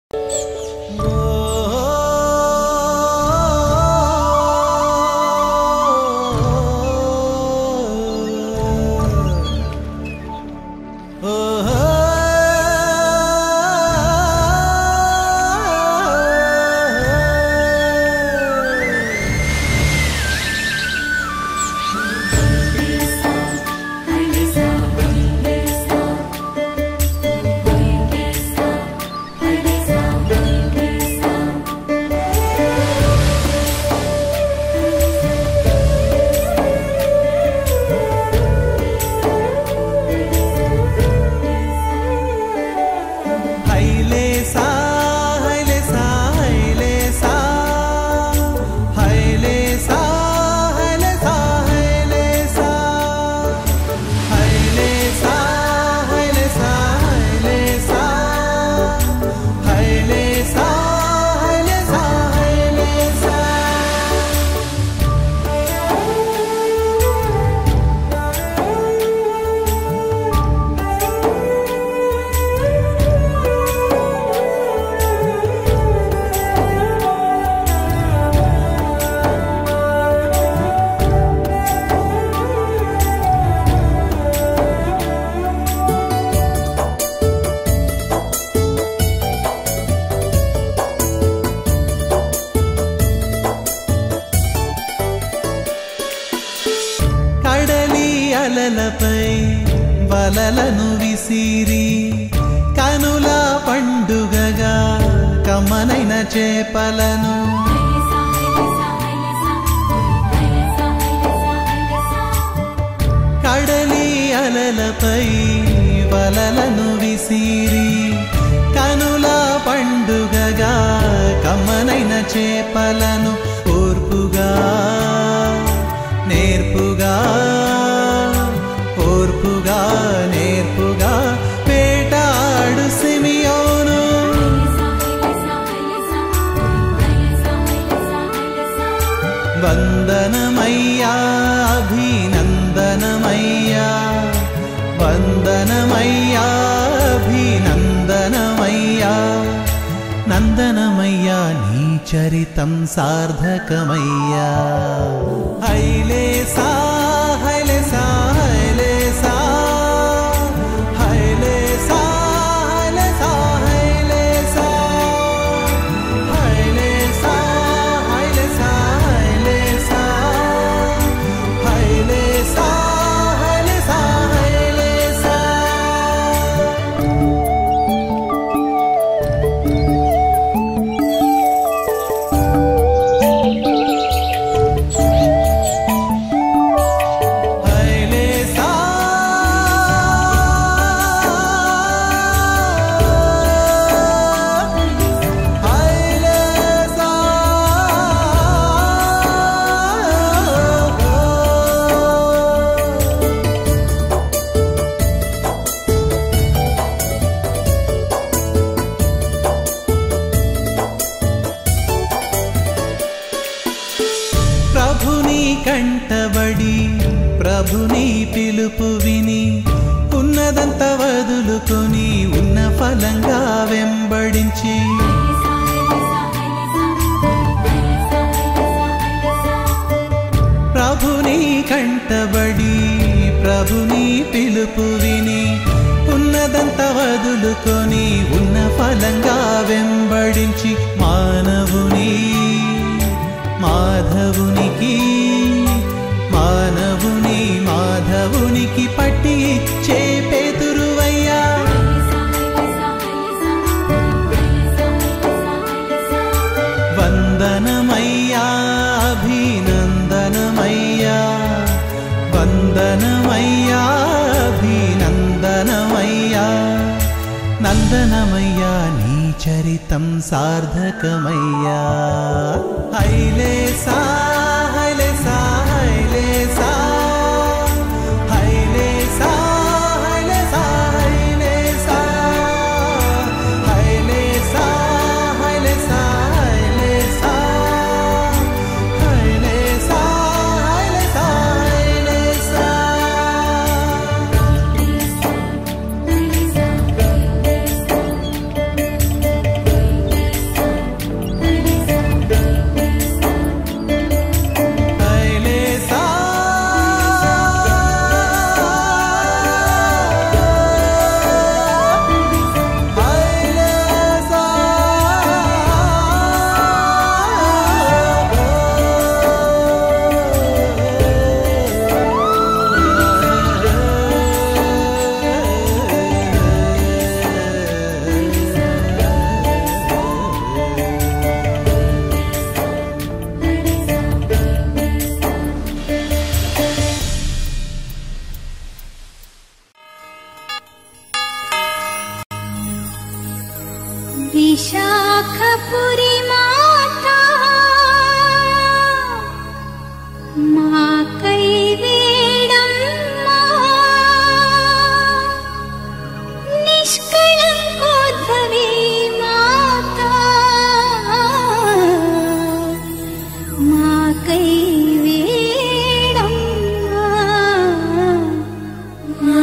అలలపై వలలను విసిరి కనుల పండుగగా కమ్మనైన చేపలను కడలి అలలపై వలలను విసిరి కనుల పండుగగా కమ్మనైన చేపలను ఓర్పుగా నేర్పుగా ఓర్పుగా నేర్పుగా వేటాడు సిమియోను వందనమయ్యా అభినందనమయ్యా వందనమయ్యా అభినందనమయ్యా నందనమయ్యా నీ చరితం సార్థకమయ్యా హైలేసా హైలేసా హైలేసా హైలేసా హైలేసా హైలేసా హైలేసా హైలేసా హైలేసా హైలేసా హైలేసా ప్రభుని కంటబడి ప్రభుని పిలుపు విని ఉన్నదంత వదులుకొని ఉన్న ఫలంగా వెంబడించి ప్రభుని కంటబడి ప్రభుని పిలుపు విని ఉన్నదంత వదులుకొని ఉన్న ఫలంగా వెంబడించి మానవుని మాధవునికి మానవుని మాధవునికి పట్టి ఇచ్చే పేతురువయ్యా వందనమయ్యా అభినందనమయ్యా వందనమయ్యా అభినందనమయ్యా నందనమయ్యా నీ చరితం సార్థకమయ్యా హైలేసా హైలేసా హైలేసా హైలేసా హైలేసా హైలేసా హైలేసా హైలేసా హైలేసా హైలేసా హైలేసా హైలేసా विशाखपुरी माता मा कैवेडम्मा निष्कलंकोद्भवी माता मा कैवेडम्मा मा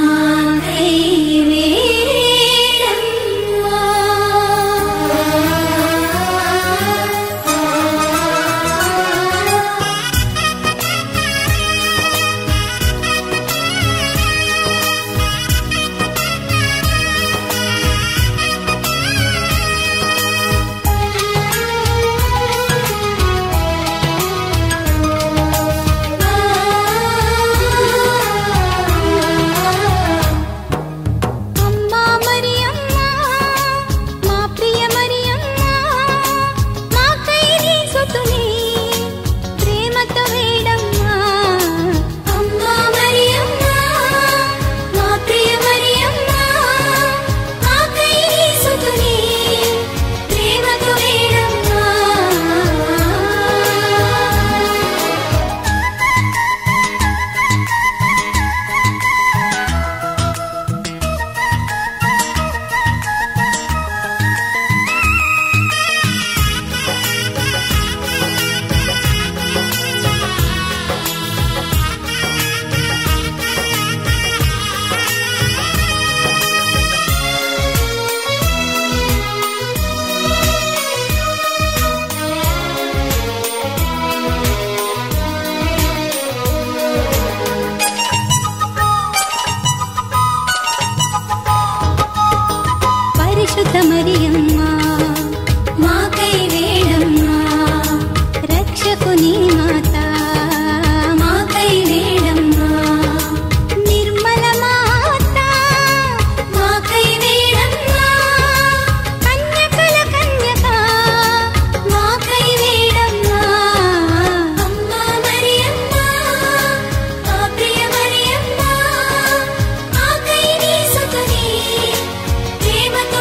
मरियम्मा मा कैवेडम्मा रक्षकुनी माता मा कैवेडम्मा निर्मल माता मा कैवेडम्मा कन्यकल कन्यका मा कैवेडम्मा अम्मा मरियम्मा मा प्रिय मरियम्मा मा कैनी सुतनी प्रेमतो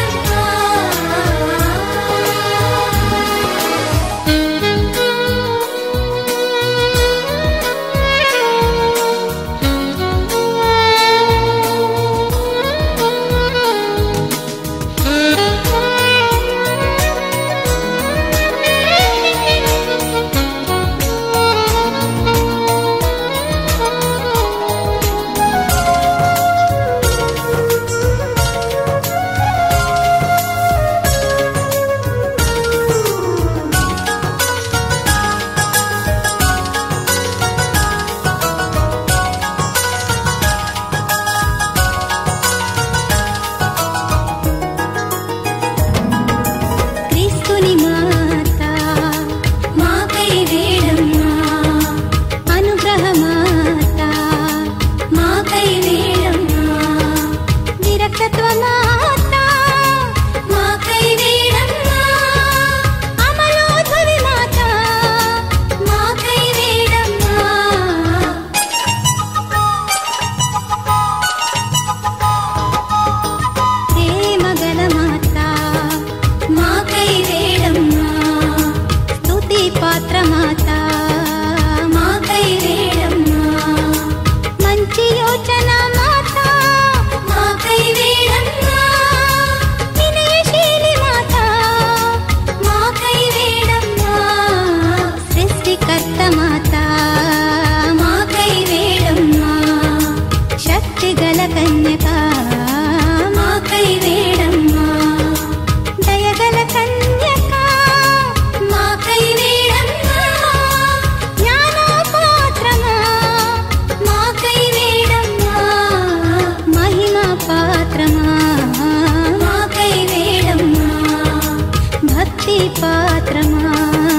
पात्रमा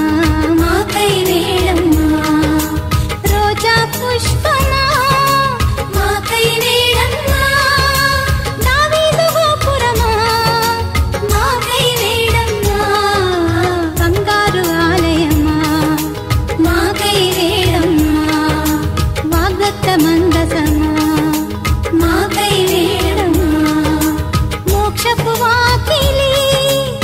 मा कैवेडम्मा रोजा पुष्पमा मा कैवेडम्मा दावीदु गोपुरमा मा कैवेडम्मा बंगारु आलयमा मा कैवेडम्मा वाग्दत्त मंदसमा मा कैवेडम्मा मोक्षपु वाकिली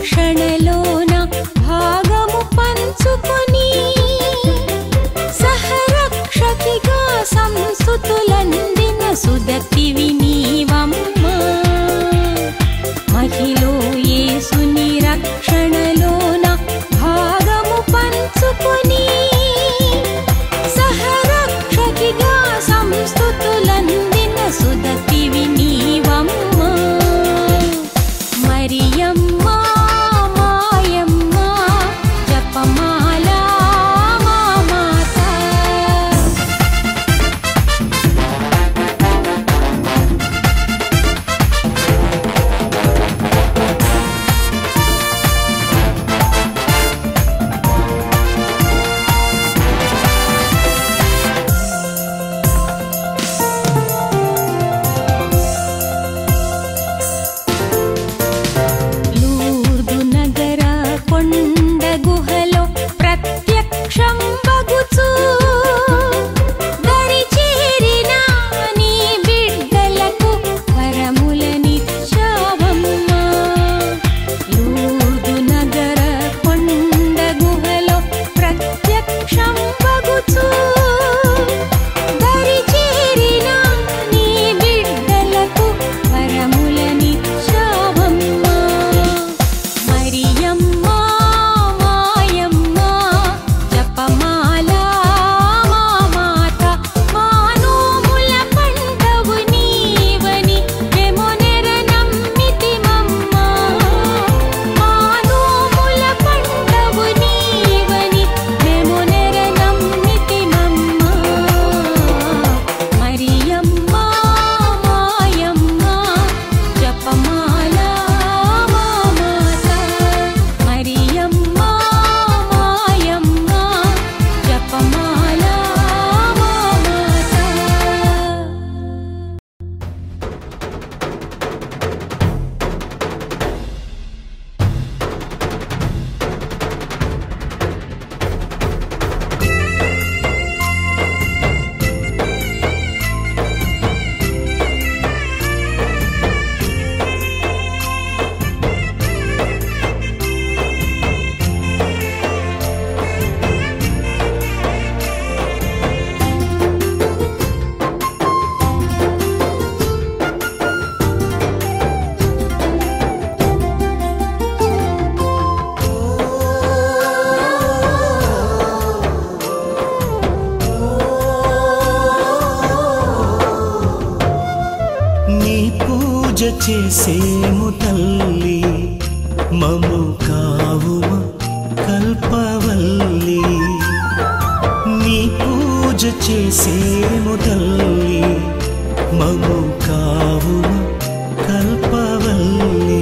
రక్షణలోన భాగము పంచుకొని సహరక్షకిగా సంస్తుతులందిన సుదతివి నీవమ్మా. మహిలో యేసుని రక్షణలోన భాగము పంచుకొని సహరక్షకిగా సంస్తుతులందిన సుదతివి నీవమ్మా. మరియమ్మ మాయమ్మ జపమాల మా మాత. లూర్దు నగర కొండ గుహలో ప్రత్యక్షం బగుచు దరి చేరిన నీ బిడ్డలకు వరములనిచ్చావమ్మా. లూర్దు నగర కొండ గుహలో ప్రత్యక్షం బగుచు దరి చేరిన నీ బిడ్డలకు వరములనిచ్చావమ్మా. మరియమ్మ మాయమ్మ జపమాల మా మాత. మానోముల పంటవు నీవని మెమొనెర నమ్మితిమమ్మా. మానోముల పంటవు నీవని మెమొనెర నమ్మితిమమ్మా. మరియమ్మ మాయమ్మ జపమాల మా మాత. మరియమ్మ మాయమ్మ జపమాల మా మాత. నీ పూజ చేసేము తల్లి మము కావుమ కల్పవల్లి. నీ పూజ చేసేము తల్లి మము కావుమ కల్పవల్లి.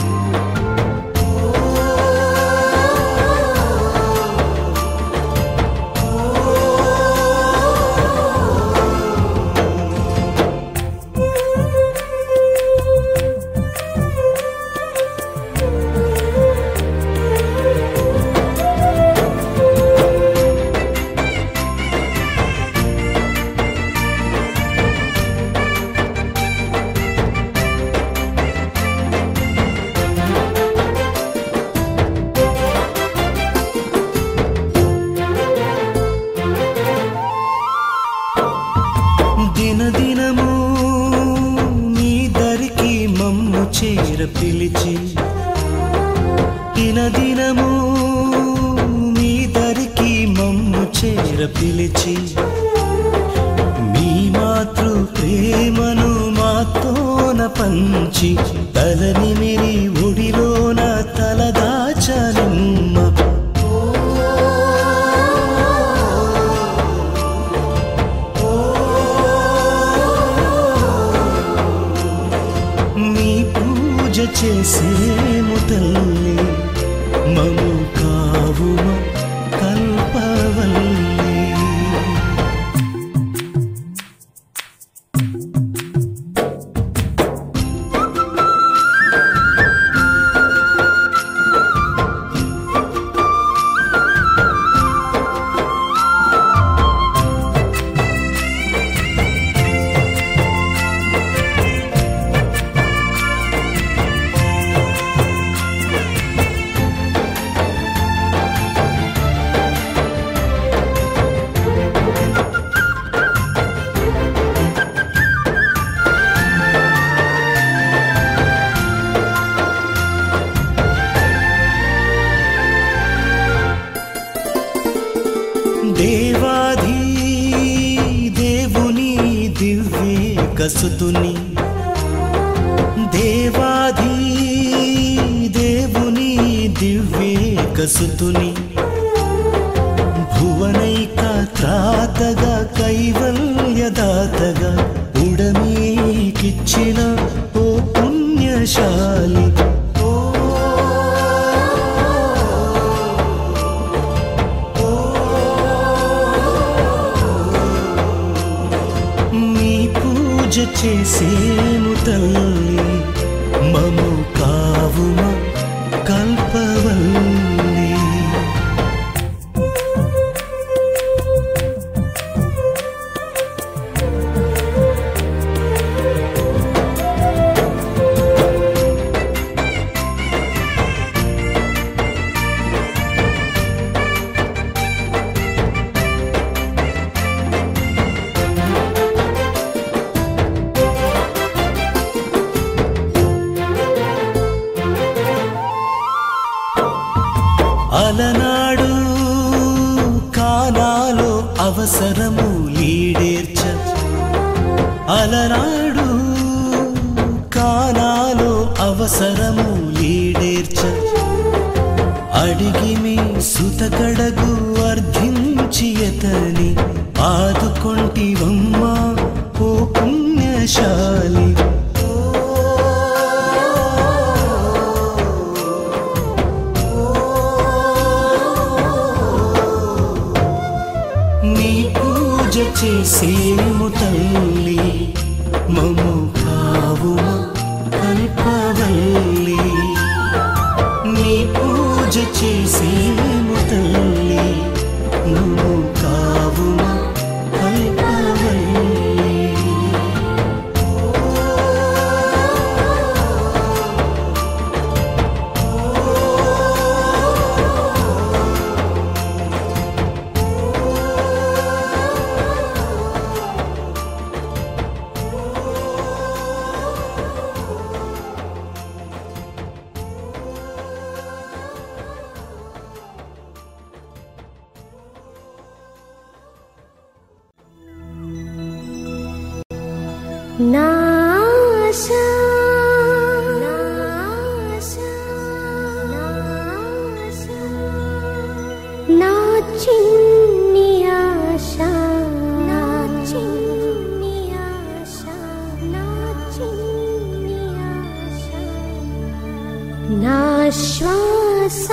దినదినము నీ దరికి మమ్ము చేర పిలిచి, దినదినము నీ దరికి మమ్ము చేర పిలిచి, నీ మాతృ ప్రేమను మాతోన పంచి తలనిమిరి ఒడిలోన తలదాచనమ్మ. నీ పూజ చేసేము తల్లి మము కావుమ కల్పవల్లి. కసుతుని దేవాధీ దేవుని దివ్యేక సుతుని భువనైక త్రాతగా కైవల్యదాతగా ఉడమీకిచ్చిన ఓ పుణ్యశాలి నీ పూజ చేసేము తల్లి మము కావుమ కల్పవల్లి అలనాడు కానాలో అవసరము లీడేర్చ అలనాడు కానాలో అవసరము లీడేర్చ అడిగి మీ సుతకడగు అర్థించియతని ఆదుకొంటివమ్మా ఓ పుణ్యశాలి చేసేము తల్లి మము కావుమ కల్పవల్లి నీ పూజ చేసేము తల్లి మము కావుమ కల్పవల్లి నాశా నా చిన్ని ఆశా నా చిన్ని ఆశా నా చిన్ని ఆశా నా శ్వాస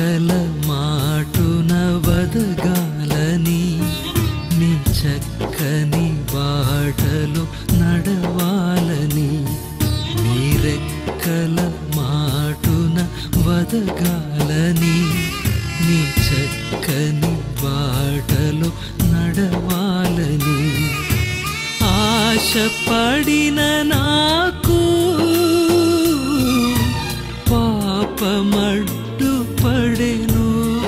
రెక్కల మాటున వదగాలని నీ చక్కని బాటలో నడవాలని నీ రెక్కల మాటున వదగాలని నీ చక్కని బాటలో నడవాలని ఆశపడిన నాకు పాపమడ్డు పడెను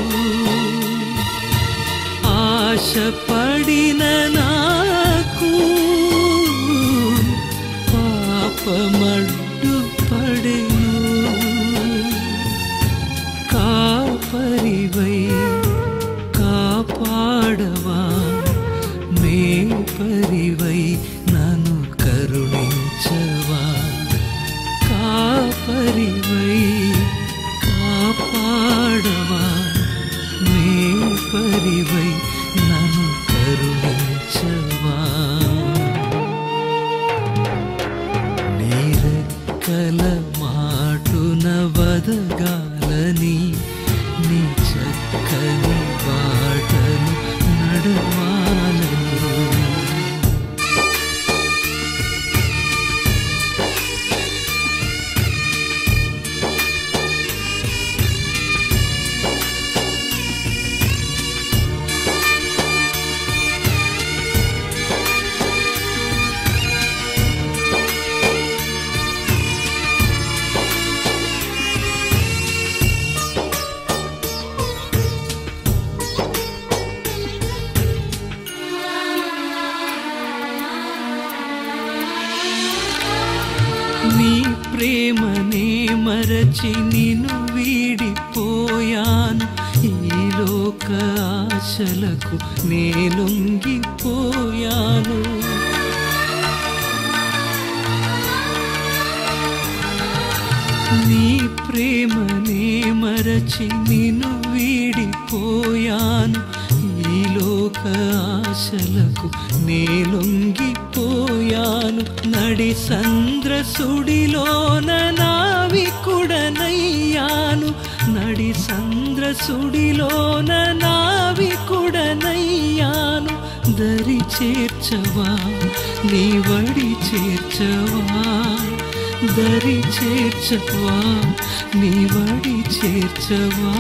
ఆశపడిన నాకు పాపమడ్డు పడెను కాపరివై కాపాడవా మేపరివై నన్ను కరుణించవా కాపరివై కాపాడవా మేపరివై నన్ను కరుణించవా నీ రెక్కల మాటున వదగాలని నీ చక్కని బాటలు నడవాలని నీ ప్రేమనే మరచి నిన్ను వీడిపోయాను ఈ లోక ఆశలకు నే లొంగిపోయాను నీ ప్రేమనే మరచి నిన్ను వీడిపోయాను ఈ లోక ఆశలకు నే లొంగిపోయాను నడి సంద్ర సుడిలోన నావికుడనయ్యాను నడి సంద్ర సుడిలోన నావికుడనయ్యాను దరి చేర్చవా నీ వడి చేర్చవా దరి చేర్చవా నీ వడి చేర్చవా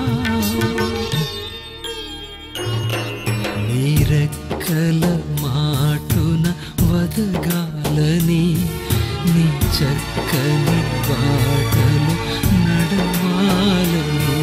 నీ రెక్కల మాటున వదగాలని నీ చక్కని బాటలు నడవాలని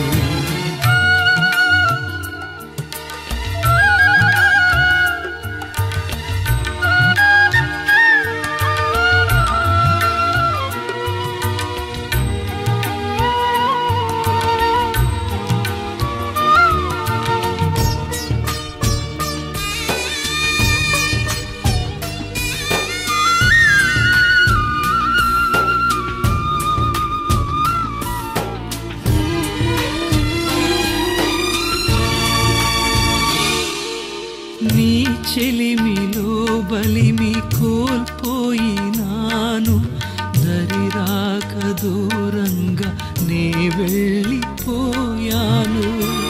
నీ చెలిమిలో బలిమి కోల్పోయినాను దరిరాక దూరంగా నే వెళ్ళిపోయాను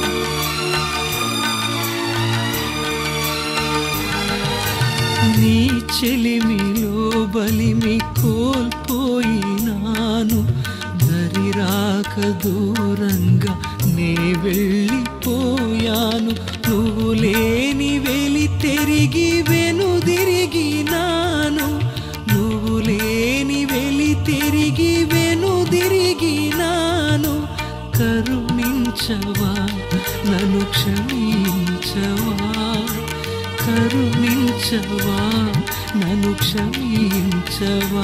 నీ చెలిమిలో బలిమి కోల్పోయినాను దరిరాక దూరంగా నే వెళ్ళిపోయాను నువ్వు లేని వెలి తిరిగి వెనుదిరిగినాను నువ్వు లేని వెలి తిరిగి వెనుదిరిగినాను కరుణించవా నన్ను క్షమించవా కరుణించవా నన్ను క్షమించవా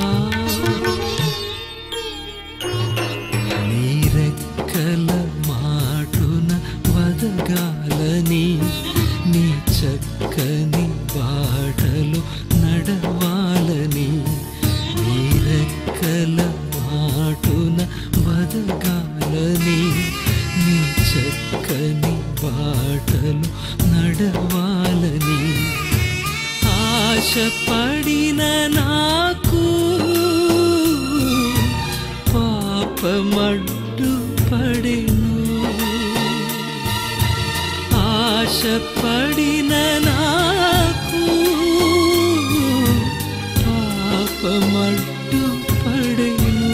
నీ రెక్కల మాటున వదగాలని నీ చక్కని బాటలు నడవాలని నీ రెక్కల మాటున వదగాలని నీ చక్కని బాటలు నడవాలని ఆశపడిన నాకు పాపమడ్డు పడెను ఆశపడిన నాకు పాపమట్టు పడెను.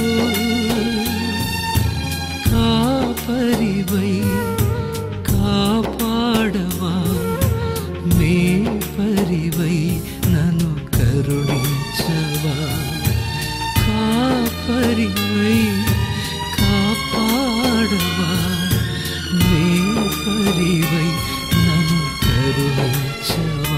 కాపరివై కాపాడవా, మే పరివై నన్ను కరుణించవా. కాపరివై కాపాడవా, మే పరివై నన్ను కరుణించవా.